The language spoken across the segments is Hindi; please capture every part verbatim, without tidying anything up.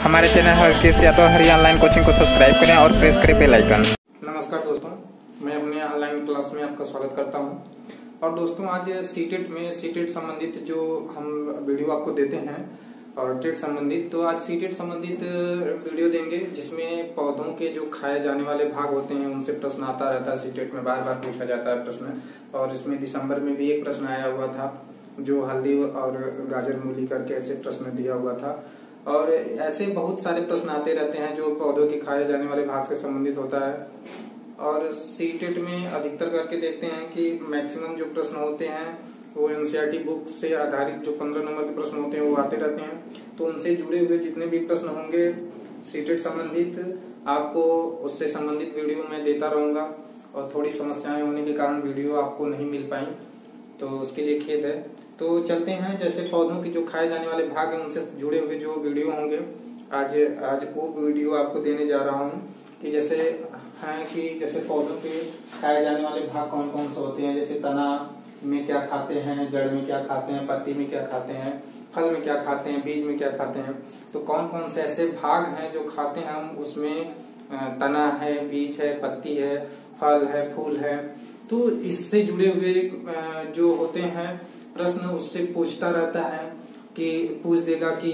हमारे channel Harkesh Yadav Hari online coaching को सब्सक्राइब करें और प्रेस करें बेल आइकन। नमस्कार दोस्तों, मैं अपने ऑनलाइन क्लास में आपका स्वागत करता हूं। और दोस्तों, आज सीटेट में सीटेट संबंधित जो हम वीडियो आपको देते हैं और टेट संबंधित, तो आज सीटेट संबंधित वीडियो देंगे जिसमें पौधों के जो खाए जाने वाले भाग होते हैं उनसे प्रश्न आता रहता है। सीटेट में बार बार पूछा जाता है प्रश्न, और इसमें दिसंबर में भी एक प्रश्न आया हुआ था जो हल्दी और गाजर मूली करके ऐसे प्रश्न दिया हुआ था। और ऐसे बहुत सारे प्रश्न आते रहते हैं जो पौधों के खाए जाने वाले भाग से संबंधित होता है। और सीटेट में अधिकतर करके देखते हैं कि मैक्सिमम जो प्रश्न होते हैं वो एनसीईआरटी बुक से आधारित जो पंद्रह नंबर के प्रश्न होते हैं वो आते रहते हैं। तो उनसे जुड़े हुए जितने भी प्रश्न होंगे सीटेट संबंधित, आपको उससे संबंधित वीडियो मैं देता रहूंगा। और थोड़ी समस्याएं होने के कारण वीडियो आपको नहीं मिल पाई, तो उसके लिए खेद है। तो चलते हैं, जैसे पौधों के जो खाए जाने वाले भाग हैं उनसे जुड़े हुए जो वीडियो होंगे, आज आज वो वीडियो आपको देने जा रहा हूँ। कि जैसे है कि जैसे पौधों के खाए जाने वाले भाग कौन कौन से होते हैं, जैसे तना में क्या खाते हैं, जड़ में क्या खाते हैं, पत्ती में क्या खाते हैं, फल में क्या खाते हैं, बीज में क्या खाते हैं। तो कौन कौन से ऐसे भाग हैं जो खाते हैं हम, उसमें तना है, बीज है, पत्ती है, फल है, फूल है। तो इससे जुड़े हुए जो होते हैं प्रश्न उससे पूछता रहता है कि पूछ देगा कि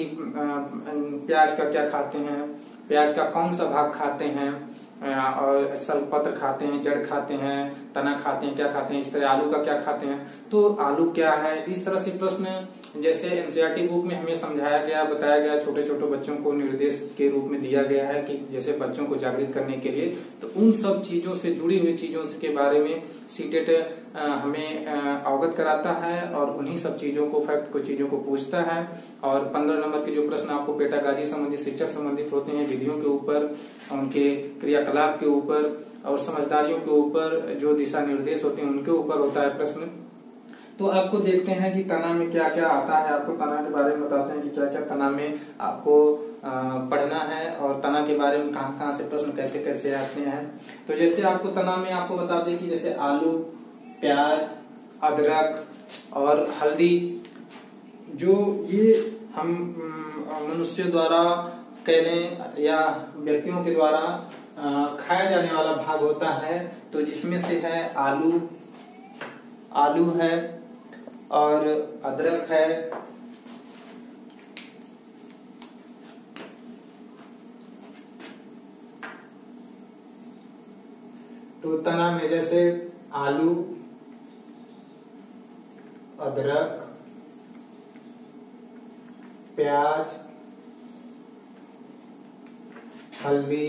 प्याज का क्या खाते हैं, प्याज का कौन सा भाग खाते हैं, और सलपत्र खाते हैं, जड़ खाते हैं, तना खाते हैं, क्या खाते हैं, इस तरह आलू का क्या खाते हैं, तो आलू क्या है। इस तरह से प्रश्न जैसे एनसीईआरटी बुक में हमें समझाया गया, बताया गया, छोटे छोटे बच्चों को निर्देश के रूप में दिया गया है कि जैसे बच्चों को जागृत करने के लिए, तो उन सब चीजों से जुड़ी हुई चीजों के बारे में सीटेट हमें अवगत कराता है और उन्हीं सब चीजों को फैक्ट को चीजों को पूछता है। और पंद्रह नंबर के जो प्रश्न आपको पेडागॉजी संबंधित, शिक्षा संबंधित होते हैं, विधियों के ऊपर, उनके क्रियाकलाप के ऊपर और समझदारियों के ऊपर जो दिशा निर्देश होते हैं उनके ऊपर होता है प्रश्न। तो आपको देखते हैं कि तना में क्या क्या आता है, आपको तना के बारे में बताते हैं कि क्या क्या तना में आपको पढ़ना है और तना के बारे में कहाँ कहाँ से प्रश्न कैसे कैसे आते हैं। तो जैसे आपको तना में आपको बता दें कि जैसे आलू, प्याज, अदरक और हल्दी, जो ये हम मनुष्य द्वारा कह लें या व्यक्तियों के द्वारा खाया जाने वाला भाग होता है। तो जिसमें से है आलू आलू है और अदरक है, तो तना में जैसे आलू, अदरक, प्याज, हल्दी,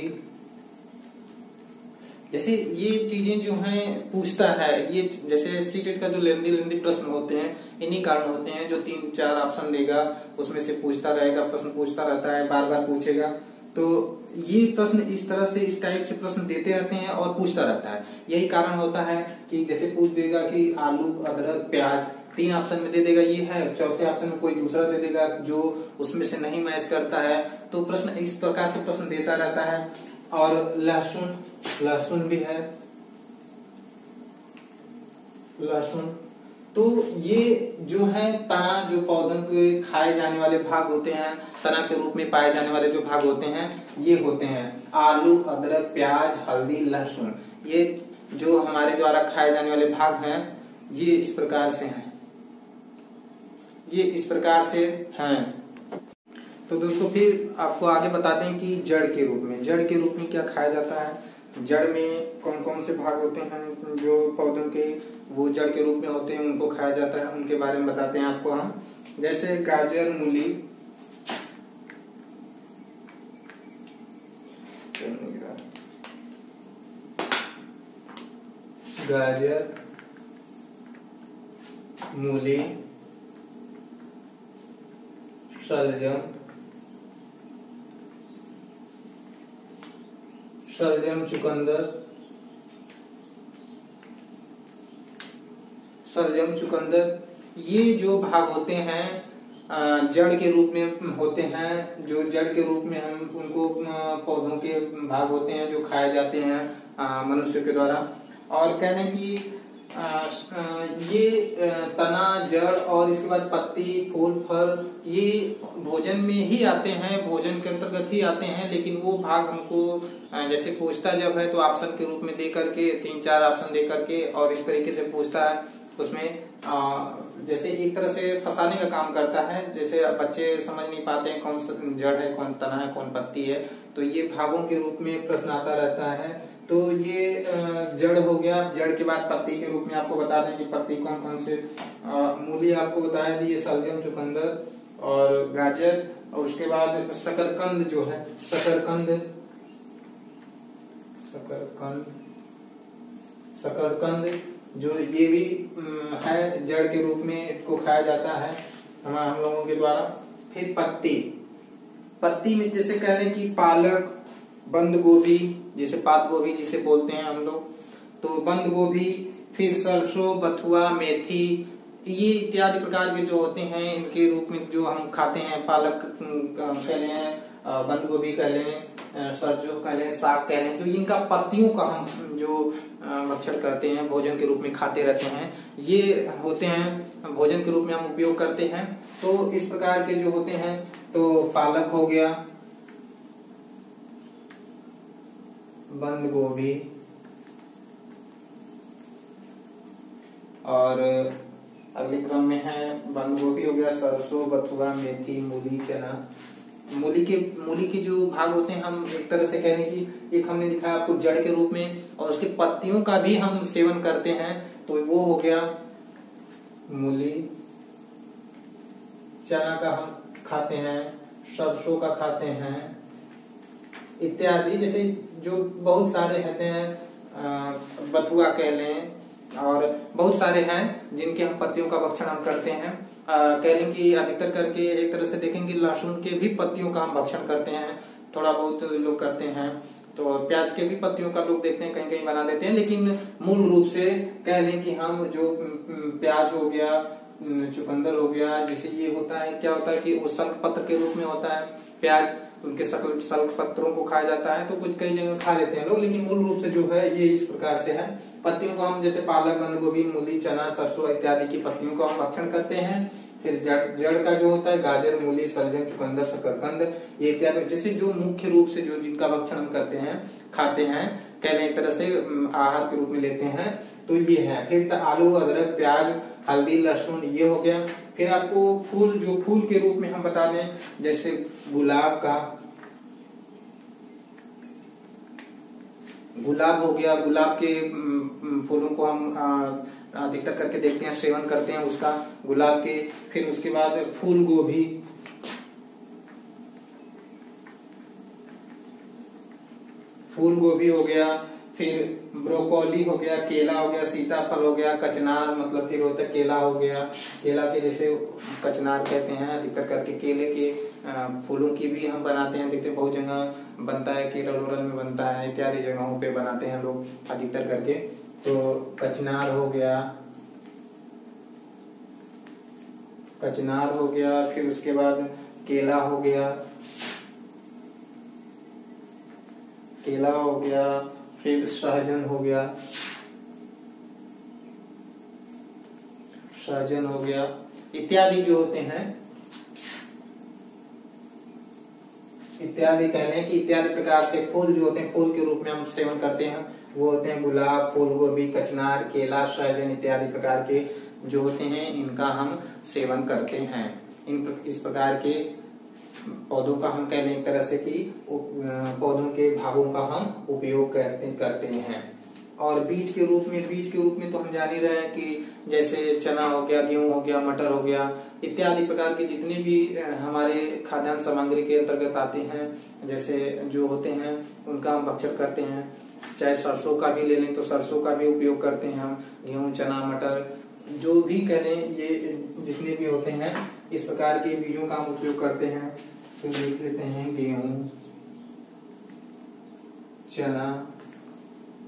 जैसे ये चीजें जो हैं पूछता है। ये जैसे सीटेट का जो लेंदी लेंदी प्रश्न होते हैं इन्हीं कारण होते हैं, जो तीन चार ऑप्शन देगा उसमें से पूछता रहेगा, प्रश्न पूछता रहता है, बार बार पूछेगा। तो ये प्रश्न इस तरह से, इस टाइप से प्रश्न देते रहते हैं और पूछता रहता है। यही कारण होता है कि जैसे पूछ देगा कि आलू, अदरक, प्याज, तीन ऑप्शन में दे देगा ये है, चौथे ऑप्शन में कोई दूसरा दे देगा जो उसमें से नहीं मैच करता है। तो प्रश्न इस प्रकार से प्रश्न देता रहता है। और लहसुन लहसुन भी है, लहसुन। तो ये जो है तना, जो पौधों के खाए जाने वाले भाग होते हैं, तना के रूप में पाए जाने वाले जो भाग होते हैं ये होते हैं आलू, अदरक, प्याज, हल्दी, लहसुन। ये जो हमारे द्वारा खाए जाने वाले भाग हैं ये इस प्रकार से हैं, ये इस प्रकार से हैं। तो दोस्तों फिर आपको आगे बताते हैं कि जड़ के रूप में, जड़ के रूप में क्या खाया जाता है, जड़ में कौन कौन से भाग होते हैं जो पौधों के वो जड़ के रूप में होते हैं उनको खाया जाता है, उनके बारे में बताते हैं आपको हम। जैसे गाजर, मूली, गाजर, मूली, शलजम, शलजम, चुकंदर, शलजम, चुकंदर, ये जो भाग होते हैं जड़ के रूप में होते हैं। जो जड़ के रूप में हम उनको पौधों के भाग होते हैं जो खाए जाते हैं मनुष्य के द्वारा। और कहने की ये तना, जड़ और इसके बाद पत्ती, फूल, फल ये भोजन में ही आते हैं, भोजन के अंतर्गत ही आते हैं। लेकिन वो भाग हमको जैसे पूछता जब है तो ऑप्शन के रूप में दे करके, तीन चार ऑप्शन दे करके और इस तरीके से पूछता है, उसमें जैसे एक तरह से फंसाने का काम करता है। जैसे बच्चे समझ नहीं पाते हैं कौन सा जड़ है, कौन तना है, कौन पत्ती है, तो ये भागों के रूप में प्रश्न आता रहता है। तो ये जड़ हो गया, जड़ के बाद पत्ती के रूप में आपको बता दें कि पत्ती कौन कौन से, मूली आपको बताया दिए, सलगम, चुकंदर और गाजर, और उसके बाद शकरकंद जो है, शकरकंद शकरकंद शकरकंद जो ये भी है, जड़ के रूप में इसको खाया जाता है हम हम लोगों के द्वारा। फिर पत्ती, पत्ती में जैसे कह लें कि पालक, बंद गोभी, जैसे पात गोभी जिसे बोलते हैं हम लोग, तो बंद गोभी, फिर सरसों, बथुआ, मेथी, ये इत्यादि प्रकार के जो होते हैं इनके रूप में जो हम खाते हैं। पालक कह लें, बंद गोभी कह लें, सरसों कह लें, साग कह लें, जो इनका पत्तियों का हम जो भक्षण करते हैं, भोजन के रूप में खाते रहते हैं, ये होते हैं भोजन के रूप में हम उपयोग करते हैं। तो इस प्रकार के जो होते हैं, तो पालक हो गया, बंद गोभी, और अगले क्रम में है बंद गोभी हो गया, सरसों, बथुआ, मेथी, मूली, चना। मूली के मूली के जो भाग होते हैं, हम एक तरह से कह रहे हैं कि एक हमने दिखाया आपको जड़ के रूप में, और उसके पत्तियों का भी हम सेवन करते हैं, तो वो हो गया मूली। चना का हम खाते हैं, सरसों का खाते हैं इत्यादि। जैसे जो बहुत सारे रहते हैं, बथुआ कह लें, और बहुत सारे हैं जिनके हम पत्तियों का भक्षण हम करते हैं। कह लें कि अधिकतर करके एक तरह से देखेंगे लहसुन के भी पत्तियों का हम भक्षण करते हैं, थोड़ा बहुत लोग करते हैं। तो प्याज के भी पत्तियों का लोग देखते हैं कहीं कहीं बना देते हैं, लेकिन मूल रूप से कह लें कि हम जो प्याज हो गया, चुकंदर हो गया, जैसे ये होता है, क्या होता है कि वो सल्क पत्र के रूप में होता है प्याज, उनके सकल सल्क पत्रों को खाया जाता है। तो कुछ कई जगह खा लेते हैं लोग, लेकिन मूल रूप से जो है ये इस प्रकार से है। पत्तियों को हम जैसे पालक, बंद गोभी, मूली, चना, सरसों इत्यादि की पत्तियों को हम भक्षण करते हैं। फिर जड़ जड़ का जो होता है गाजर, मूली, सलजम, चुकंदर, शकरकंद, ये इत्यादि जैसे जो मुख्य रूप से जो जिनका भक्षण हम करते हैं, खाते हैं, कह लें एक तरह से आहार के रूप में लेते हैं, तो ये है। फिर आलू, अदरक, प्याज, हल्दी, लहसुन, ये हो गया। फिर आपको फूल, जो फूल के रूप में हम बता दें, जैसे गुलाब का, गुलाब हो गया, गुलाब के फूलों को हम अधिकतर करके देखते हैं, सेवन करते हैं उसका, गुलाब के। फिर उसके बाद फूल गोभी, फूल गोभी हो गया, फिर ब्रोकोली हो गया, केला हो गया, सीताफल हो गया, कचनार, मतलब फिर होता है केला हो गया, केला के जैसे कचनार कहते हैं अधिकतर करके। केले के फूलों की भी हम बनाते हैं, देखते हैं बहुत जगह बनता है, केरल वेरल में बनता है, इत्यादि जगहों पे बनाते हैं लोग अधिकतर करके। तो कचनार हो गया, कचनार हो गया, फिर उसके बाद केला हो गया, केला हो गया, फिर सहजन हो गया, सहजन हो गया इत्यादि जो होते हैं, इत्यादि कह रहे हैं कि इत्यादि प्रकार से फूल जो होते हैं, फूल के रूप में हम सेवन करते हैं, वो होते हैं गुलाब, फूल गोभी, कचनार, केला, सहजन इत्यादि प्रकार के जो होते हैं, इनका हम सेवन करते हैं। इन इस प्रकार के पौधों का हम कह लें एक तरह से कि पौधों के भागों का हम उपयोग करते करते हैं। और बीज के रूप में, बीज के रूप में तो हम जान ही रहे हैं कि जैसे चना हो गया, गेहूं हो गया, मटर हो गया, इत्यादि प्रकार के जितने भी हमारे खाद्यान्न सामग्री के अंतर्गत आते हैं, जैसे जो होते हैं उनका हम भक्षण करते हैं। चाहे सरसों का भी ले लें तो सरसों का भी उपयोग करते हैं हम, गेहूं, चना, मटर, जो भी करें, ये जितने भी होते हैं इस प्रकार के बीजों का हम उपयोग करते हैं। तो देख लेते हैं गेहूं, चना,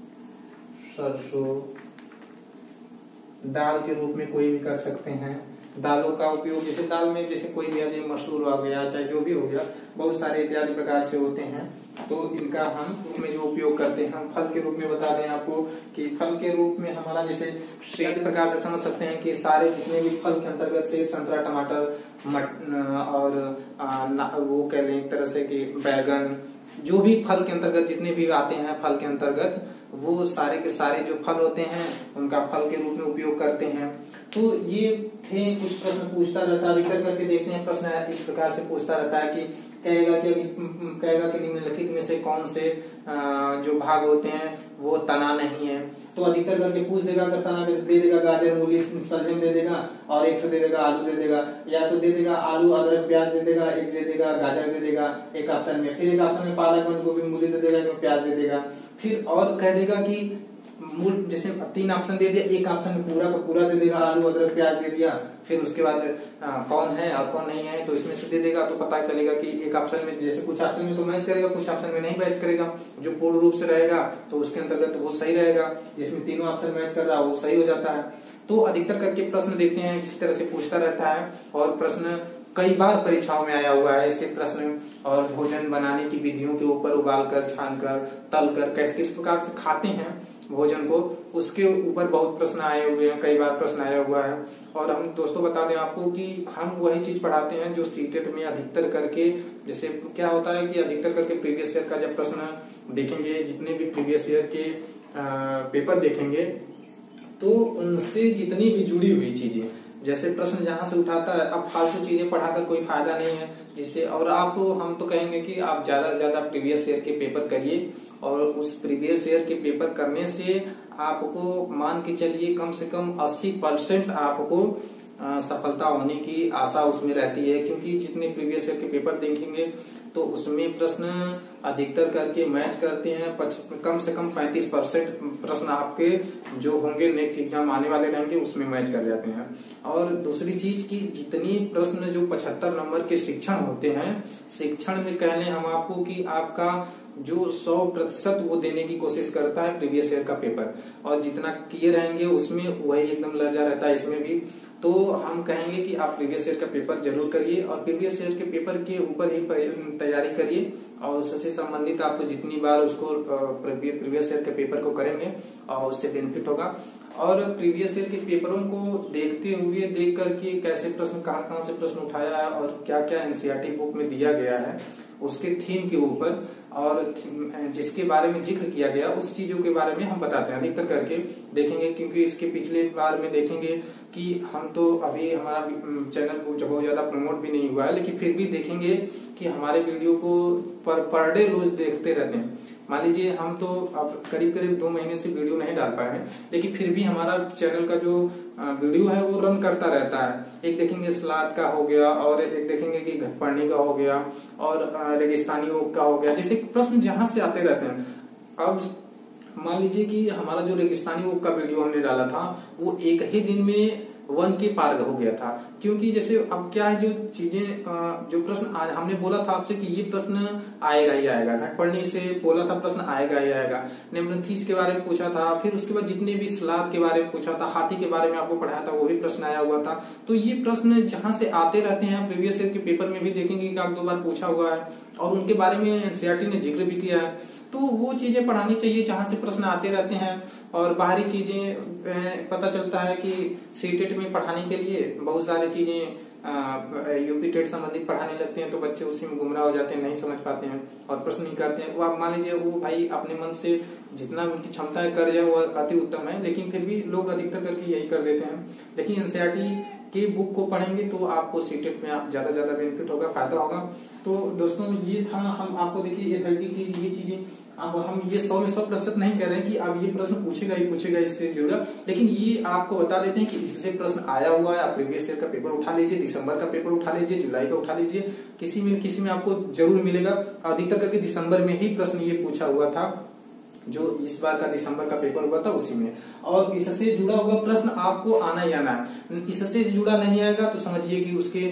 सरसों, दाल के रूप में कोई भी कर सकते हैं, दालों का उपयोग, जैसे दाल में जैसे कोई भी जैसे मसूर हो गया, चाहे जो भी हो गया, बहुत सारे इत्यादि प्रकार से होते हैं। तो इनका हम रूप में जो उपयोग करते हैं, हम फल के रूप में बता रहे हैं आपको कि फल के रूप में हमारा जैसे इत्यादि प्रकार से समझ सकते हैं कि सारे जितने भी फल के अंतर्गत सेब, संतरा, टमाटर, मट और आ, वो कह लें एक तरह से कि बैगन, जो भी फल के अंतर्गत जितने भी आते हैं फल के अंतर्गत, वो सारे के सारे जो फल होते हैं उनका फल के रूप में उपयोग करते हैं। तो ये थे कुछ प्रश्न पूछता रहता है, अधिकतर करके देखते हैं प्रश्न इस प्रकार से पूछता रहता है कि कहेगा कि कहेगा कि निम्नलिखित में से कौन से जो भाग होते हैं वो तना नहीं है। तो अधिकतर करके पूछ देगा, अगर तना दे देगा गाजर, मूली, सलजम दे देगा और एक तो दे देगा आलू दे देगा, या तो दे देगा आलू, अदरक, प्याज दे देगा, एक दे देगा गाजर दे देगा एक ऑप्शन में, फिर एक ऑप्शन में पालक, बंद गोभी, मूली दे देगा, एक प्याज दे देगा, फिर और कह देगा कि मूल जैसे तीन ऑप्शन दे दिया, एक ऑप्शन में पूरा का पूरा दे देगा, आलू, अदरक, प्याज दे दिया, फिर उसके बाद आ, कौन है और कौन नहीं है तो इसमें से दे देगा। तो पता चलेगा कि एक ऑप्शन में जैसे कुछ ऑप्शन में तो मैच करेगा, कुछ ऑप्शन में नहीं मैच करेगा। जो पूर्ण रूप से रहेगा तो उसके अंतर्गत वो सही रहेगा, जिसमें तीनों ऑप्शन मैच कर रहा है वो सही हो जाता है। तो अधिकतर करके प्रश्न देखते हैं इसी तरह से पूछता रहता है, और प्रश्न कई बार परीक्षाओं में आया हुआ है ऐसे प्रश्न। और भोजन बनाने की विधियों के ऊपर उबालकर, छानकर, तलकर कैसे किस प्रकार से खाते हैं भोजन को, उसके ऊपर बहुत प्रश्न आए हुए हैं, कई बार प्रश्न आया हुआ है। और हम दोस्तों बता दें आपको कि हम वही चीज पढ़ाते हैं जो सीटेट में अधिकतर करके, जैसे क्या होता है कि अधिकतर करके प्रीवियस ईयर का जब प्रश्न देखेंगे, जितने भी प्रीवियस ईयर के आ, पेपर देखेंगे, तो उनसे जितनी भी जुड़ी हुई चीजें, जैसे प्रश्न जहां से उठाता है, अब फालतू चीजें पढ़ाकर कोई फायदा नहीं है जिससे। और आपको हम तो कहेंगे कि आप ज्यादा से ज्यादा प्रीवियस ईयर के पेपर करिए, और उस प्रीवियस ईयर के पेपर करने से आपको मान के चलिए कम से कम अस्सी परसेंट आपको सफलता होने की आशा उसमें रहती है। क्योंकि जितने प्रीवियस ईयर के पेपर देखेंगे तो उसमें प्रश्न अधिकतर करके मैच करते हैं, कम से कम पैंतीस परसेंट प्रश्न आपके जो होंगे नेक्स्ट एग्जाम आने वाले रहेंगे उसमें मैच कर जाते हैं। और दूसरी चीज की जितनी प्रश्न जो पचहत्तर नंबर के शिक्षण होते हैं, शिक्षण में कह लें हम आपको कि आपका जो सौ प्रतिशत वो देने की कोशिश करता है प्रीवियस ईयर का पेपर, और जितना किए रहेंगे उसमें वही एकदम लर्जा रहता है इसमें भी। तो हम कहेंगे कि आप प्रीवियस ईयर का पेपर जरूर करिए, और प्रीवियस ईयर के पेपर के ऊपर ही तैयारी करिए, और उससे संबंधित आपको जितनी बार उसको प्रीवियस ईयर के पेपर को करेंगे और उससे बेनिफिट होगा। और प्रीवियस ईयर के पेपरों को देखते हुए देख करके कैसे प्रश्न कहाँ कहाँ से प्रश्न उठाया है और क्या क्या एनसीईआरटी बुक में दिया गया है उसके थीम के ऊपर, और जिसके बारे में जिक्र किया गया उस चीजों के बारे में हम बताते हैं, अधिकतर करके देखेंगे। क्योंकि इसके पिछले बार में देखेंगे कि हम तो अभी हमारा चैनल को बहुत ज्यादा प्रमोट भी नहीं हुआ है, लेकिन फिर भी देखेंगे कि हमारे वीडियो को पर पर डे रोज देखते रहते हैं। मान लीजिए हम तो अब करीब करीब दो महीने से वीडियो नहीं डाल पाए हैं, लेकिन फिर भी हमारा चैनल का जो वीडियो है वो रन करता रहता है। एक देखेंगे सलाद का हो गया, और एक देखेंगे कि घट पढ़ने का हो गया, और रेगिस्तानी ओक का हो गया, जैसे प्रश्न जहां से आते रहते हैं। अब मान लीजिए कि हमारा जो रेगिस्तानी ओक का वीडियो हमने डाला था वो एक ही दिन में वन के पार हो गया था। क्योंकि जैसे अब क्या है, जो चीजें जो प्रश्न आज हमने बोला था आपसे कि ये प्रश्न आएगा ही आएगा, घटपढ़नी से बोला था प्रश्न आएगा ही आएगा, नेमरथीज के बारे में पूछा था, फिर उसके बाद जितने भी सलाद के बारे में पूछा था, हाथी के बारे में आपको पढ़ाया था वो भी प्रश्न आया हुआ था। तो ये प्रश्न जहां से आते रहते हैं, प्रीवियस ईयर के पेपर में भी देखेंगे कि आप दो बार पूछा हुआ है, और उनके बारे में एनसीईआरटी ने जिक्र भी किया है। तो वो चीजें पढ़ानी चाहिए जहां से प्रश्न आते रहते हैं। और बाहरी चीजें पता चलता है कि सीटेट में पढ़ाने के लिए बहुत सारी चीजें यूपी टेट संबंधित पढ़ाने लगते हैं, तो बच्चे उसी में गुमराह हो जाते हैं, नहीं समझ पाते हैं और प्रश्न नहीं करते हैं। वो आप मान लीजिए वो भाई अपने मन से जितना उनकी क्षमता है कर जाए वो अति उत्तम है, लेकिन फिर भी लोग अधिकतर करके यही कर देते हैं। लेकिन एनसीईआरटी के बुक को पढ़ेंगे तो आपको सीटेट में आप ज्यादा ज्यादा बेनिफिट होगा, फायदा होगा। तो दोस्तों ये था, हम आपको देखिए ये थर्टी चीज ये चीजें, अब हम ये सौ में सौ प्रतिशत नहीं कह रहे हैं कि अब ये प्रश्न पूछेगा ही पूछेगा इससे जुड़ा, लेकिन ये आपको बता देते हैं कि इससे प्रश्न आया हुआ है। आप प्रीवियस ईयर का पेपर उठा लीजिए, दिसंबर का पेपर उठा लीजिए, जुलाई का उठा लीजिए, किसी में किसी में आपको जरूर मिलेगा। अधिकतर करके दिसंबर में ही प्रश्न ये पूछा हुआ था, जो इस बार का दिसंबर का पेपर हुआ था उसी में, और इससे जुड़ा हुआ प्रश्न आपको आना ही आना है। इससे जुड़ा नहीं आएगा तो समझिए कि उसके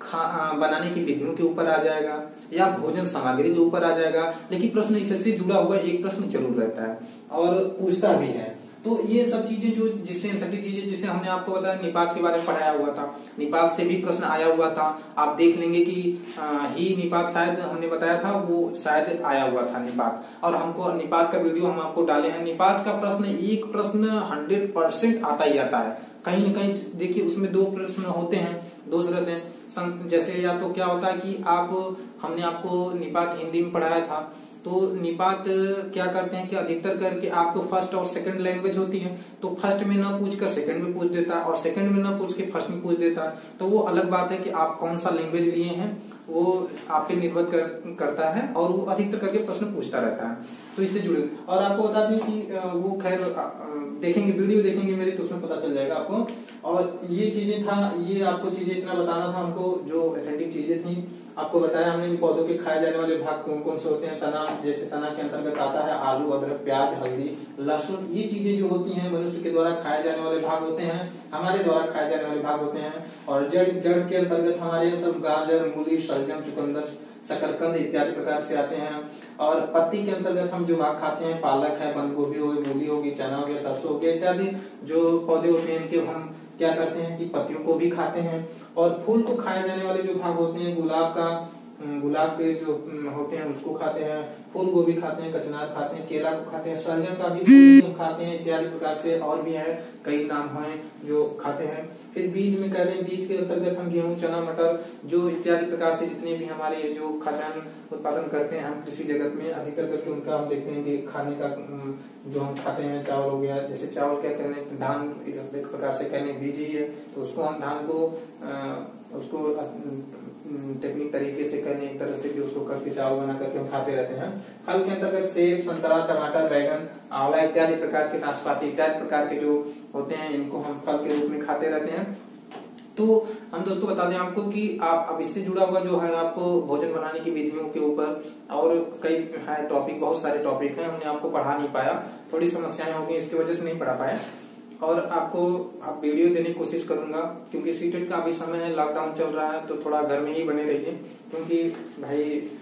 बनाने की विधियों के ऊपर आ जाएगा या भोजन सामग्री के ऊपर आ जाएगा, लेकिन प्रश्न इससे जुड़ा हुआ एक प्रश्न जरूर रहता है और पूछता भी है। तो ये सब चीजें जो जिससे एंथेटिक चीजें, जिसे हमने आपको बताया निपात के बारे में पढ़ाया हुआ था, निपात से भी प्रश्न आया हुआ था। आप देख लेंगे कि आ, ही निपात शायद हमने बताया था, वो शायद आया हुआ था निपात, और हमको निपात का वीडियो हम आपको डाले हैं। निपात का प्रश्न एक प्रश्न हंड्रेड परसेंट आता ही आता है, कहीं न कहीं देखिए उसमें दो प्रश्न होते हैं, दो तरह से, जैसे या तो क्या होता है कि आप हमने आपको निपात हिंदी में पढ़ाया था, तो निपात क्या करते हैं कि अधिकतर करके आपको फर्स्ट और सेकंड लैंग्वेज होती है, तो फर्स्ट में ना पूछ कर सेकंड में पूछ देता है, और सेकंड में ना पूछ के फर्स्ट में पूछ देता है। तो वो अलग बात है कि आप कौन सा लैंग्वेज लिए हैं, वो आप पे निर्भर कर, करता है, और वो अधिकतर करके प्रश्न पूछता रहता है। तो इससे जुड़े, और आपको बता दें कि वो खैर देखेंगे, वीडियो देखेंगे मेरी, तो उसमें पता चल जाएगा आपको। और ये चीजें था, ये आपको चीजें इतना बताना था हमको, जो ऑथेंटिक चीजें थी आपको बताया हमने। इन पौधों के खाए जाने वाले भाग कौन कौन से होते हैं। तना, जैसे तना के अंतर्गत आता है आलू, अदरक, प्याज, हल्दी, लहसुन। ये चीजें जो होती हैं मनुष्य के द्वारा खाए जाने वाले भाग होते हैं, हमारे द्वारा खाए जाने वाले भाग होते हैं। और जड़, जड़ के अंतर्गत हमारे अंदर गाजर, मूली, शलजम, चुकंदर, शकरकंद इत्यादि प्रकार से आते हैं। और पत्ती के अंतर्गत हम जो भाग खाते हैं, पालक है, बंद गोभी हो गई, मूली होगी, चना हो गया, सरसों हो गया इत्यादि जो पौधे होते हैं, इनके हम क्या करते हैं कि पत्तियों को भी खाते हैं। और फूल को खाए जाने वाले जो भाग होते हैं, गुलाब का, गुलाब के जो होते हैं उसको खाते हैं, फूल गोभी खाते हैं, कचनार खाते हैं, केला को खाते हैं, शलजम का भी फूल खाते हैं इत्यादि प्रकार से, और भी है कई नाम हैं जो खाते हैं। फिर बीज में कह लें, बीज के अंतर्गत हम गेहूं, चना, मटर जो इत्यादि प्रकार से जितने भी हमारे जो खाद्यान्न उत्पादन करते हैं हम कृषि जगत में, अधिकतर करके उनका हम देखते हैं कि खाने का जो हम खाते हैं, चावल हो गया, जैसे चावल क्या कहने, धान एक प्रकार से कहने बीज ही है, तो उसको हम धान को आ, उसको टेक्निक तरीके से करने एक तरह से भी उसको करके चावल बना करके हम खाते रहते हैं। फल के अंतर्गत सेब, संतरा, टमाटर, बैगन, आंवला इत्यादि प्रकार के, नाशपाती इत्यादि प्रकार के जो होते हैं, इनको हम फल के रूप में खाते रहते हैं। तो हम दोस्तों बता दें आपको कि आप अब इससे जुड़ा हुआ जो है आपको भोजन बनाने की विधियों के ऊपर और कई है टॉपिक, बहुत सारे टॉपिक हैं, हमने आपको पढ़ा नहीं पाया, थोड़ी समस्याएं हो गई, इसकी वजह से नहीं पढ़ा पाया। और आपको आप वीडियो देने की कोशिश करूंगा, क्योंकि सीटेट का अभी समय है, लॉकडाउन चल रहा है, तो थोड़ा घर में ही बने रहिए, क्योंकि भाई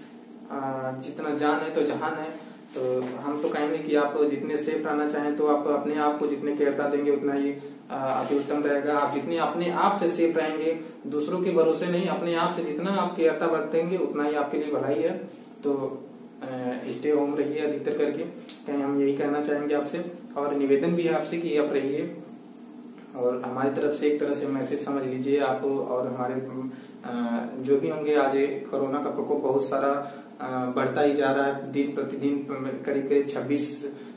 जितना जान है तो जहान है। तो हम तो कहेंगे कि आप जितने सेफ रहना चाहें तो आप अपने आप को जितने केयरता देंगे उतना ही अति उत्तम रहेगा। आप जितने अपने आप से सेफ रहेंगे, दूसरों के भरोसे नहीं, अपने आप से जितना आप केयरता बरतेंगे उतना ही आपके लिए भलाई है। तो स्टे होम रहिए अधिकतर करके, कहीं हम यही कहना चाहेंगे आपसे, और निवेदन भी है आपसे कि आप रहिए, और हमारी तरफ से एक तरह से मैसेज समझ लीजिए आप। और हमारे जो भी होंगे, आज कोरोना का प्रकोप बहुत सारा बढ़ता ही जा रहा है, दिन प्रतिदिन करीब करीब छब्बीस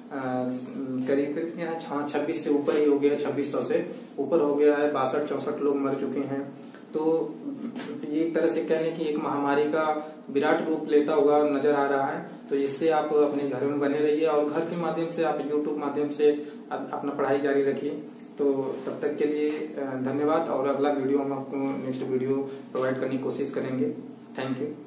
करीब करीब छब्बीस से ऊपर ही हो गया, छब्बीस सौ से ऊपर हो गया है, बासठ चौसठ लोग मर चुके हैं। तो ये एक तरह से कहने की एक महामारी का विराट रूप लेता हुआ नजर आ रहा है। तो इससे आप अपने घरों में बने रहिए, और घर के माध्यम से आप यूट्यूब माध्यम से अपना पढ़ाई जारी रखिए। तो तब तक के लिए धन्यवाद, और अगला वीडियो हम आपको नेक्स्ट वीडियो प्रोवाइड करने की कोशिश करेंगे। Thank you.